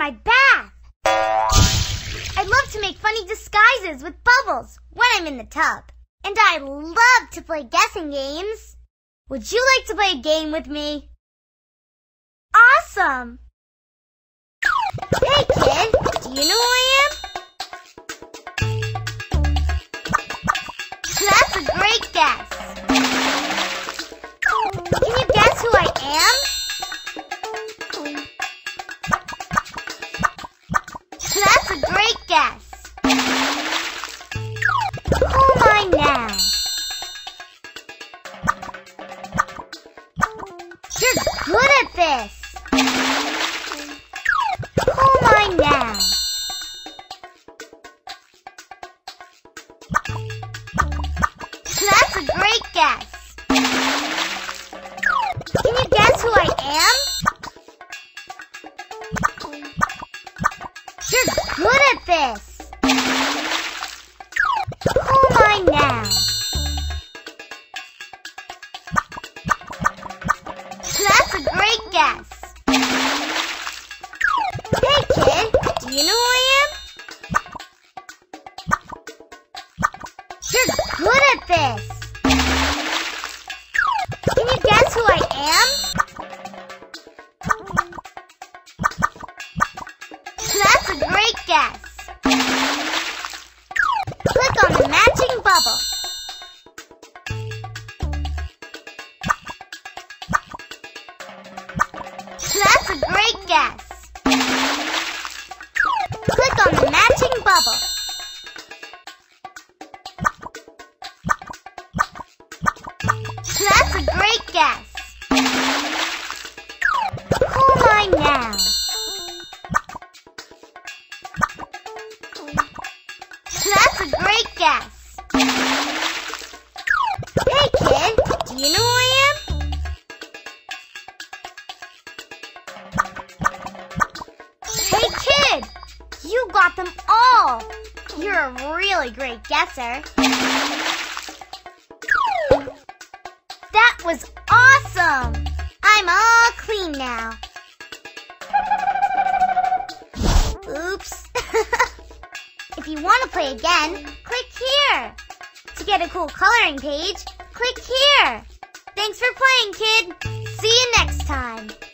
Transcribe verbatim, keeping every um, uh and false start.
my bath. I love to make funny disguises with bubbles when I'm in the tub. And I love to play guessing games. Would you like to play a game with me? Awesome! Hey kid, do you know who I am? That's a great guess. Can you guess who I am? That's a great guess. Who am I now? You're good at this. Who am I now? That's a great guess. Can you guess who I am? You're good at this. Who am I now? That's a great guess. Hey kid, do you know who I am? You're good at this. Can you guess who I am? That's a great guess. Click on the matching bubble. That's a great guess. Click on the matching bubble. That's a great guess. Who am I now? That's a great guess. Hey kid, do you know who I am? Hey kid, you got them all. You're a really great guesser. That was awesome! I'm all clean now. Oops. If you want to play again, click here. To get a cool coloring page, click here. Thanks for playing, kid. See you next time.